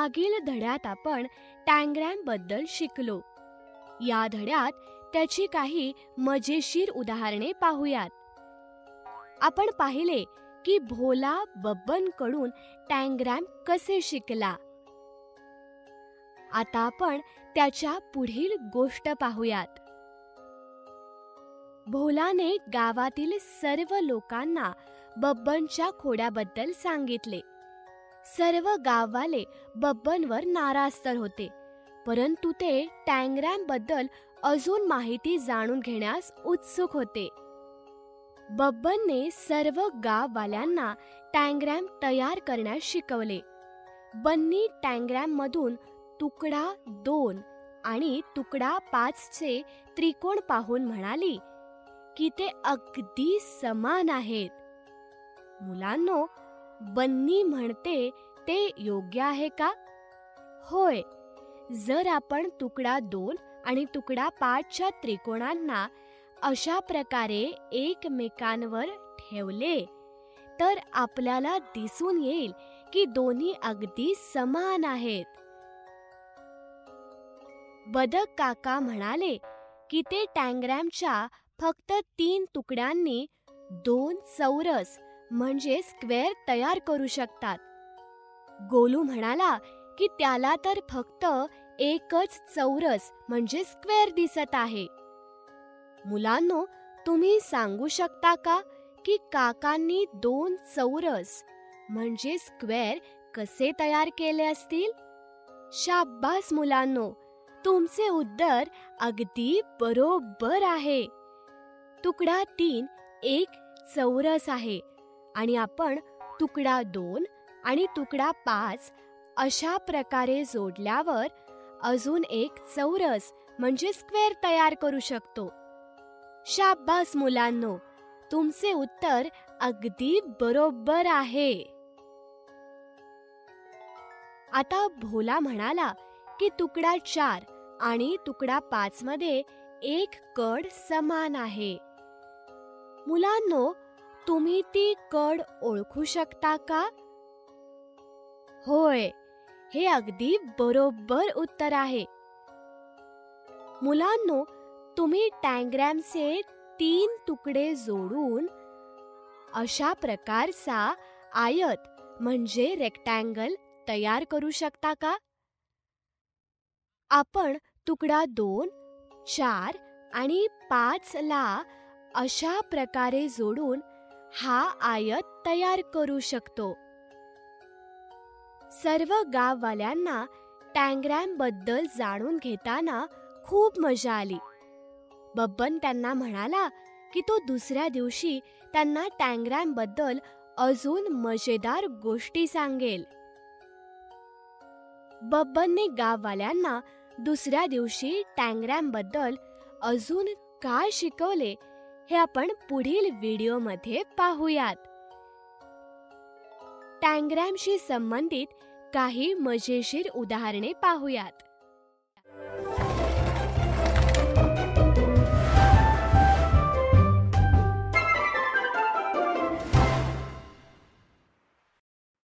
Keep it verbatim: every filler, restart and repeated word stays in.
मागील धड्यात आपण टँग्रॅम बद्दल शिकलो. या धड्यात त्याची काही मजेशीर उदाहरणे पाहूयात. आपण पाहिले की भोला बब्बनकडून टँग्रॅम कसे शिकला. आता आपण त्याच्या पुढील गोष्ट पाहूयात. भोलाने गावातील सर्व लोकांना बब्बनच्या खोड्याबद्दल सांगितले. सर्व गाववाले बब्बनवर नाराज तर होते, परंतु ते टँग्रॅम बद्दल अजून माहिती जाणून घेण्यास उत्सुक होते. बब्बनने सर्व गाववाल्यांना टँग्रॅम तयार करण्यास शिकवले. बन्नी टँग्रॅममधून तुकडा दोन आणि तुकडा पाचचे त्रिकोण पाहून म्हणाली की ते अगदी समान आहेत. मुलांनो, बन्नी म्हणते ते योग्य आहे का? होय. जर आपण तुकडा दोन आणि तुकडा पाचच्या त्रिकोणांना अशा प्रकारे एकमेकांवर ठेवले तर आपल्याला दिसून येईल की दोन्ही अगदी समान आहेत. बदक काका म्हणाले की ते टँग्रॅमच्या फक्त तीन तुकड्यांनी दोन चौरस म्हणजे स्क्वेअर तयार करू शकतात. गोलू म्हणाला की त्याला तर फक्त एकच चौरस म्हणजे स्क्वेअर दिसत आहे. मुलांनो, तुम्ही सांगू शकता का की काकांनी दोन चौरस म्हणजे स्क्वेअर कसे तयार केले असतील? शाब्बास मुलांनो, तुमचे उत्तर अगदी बरोबर आहे. तुकडा तीन एक चौरस आहे आणि आपण तुकडा दोन आणि तुकडा पाच अशा प्रकारे जोडल्यावर अजून एक चौरस म्हणजे स्क्वेअर तयार करू शकतो. शाब्बास मुलांनो, तुमचे उत्तर अगदी बरोबर आहे. आता भोला म्हणाला की तुकडा चार आणि तुकडा पाच मध्ये एक कड समान आहे. मुलांनो, तुम्ही ती कड ओळखू शकता का? होय, हे अगदी बरोबर उत्तर आहे. मुलांनो, तुम्ही टँग्रॅमचे तीन तुकडे जोडून अशा प्रकारचा आयत म्हणजे रेक्टँगल तयार करू शकता का? आपण तुकडा दोन, चार आणि पाच ला अशा प्रकारे जोडून हा आयत तयार करू शकतो. सर्व गाववाल्यांना टँग्रॅम बद्दल जाणून घेताना खूप मजा आली. बब्बन त्यांना म्हणाला की तो दुसऱ्या दिवशी त्यांना टँग्रॅम बद्दल अजून मजेदार गोष्टी सांगेल. बब्बनने गाववाल्यांना दुसऱ्या दिवशी टँग्रॅम बद्दल अजून काय शिकवले हे आपण पुढील व्हिडिओमध्ये पाहूयात. टँग्रॅमशी संबंधित काही मजेशीर उदाहरणे पाहूयात.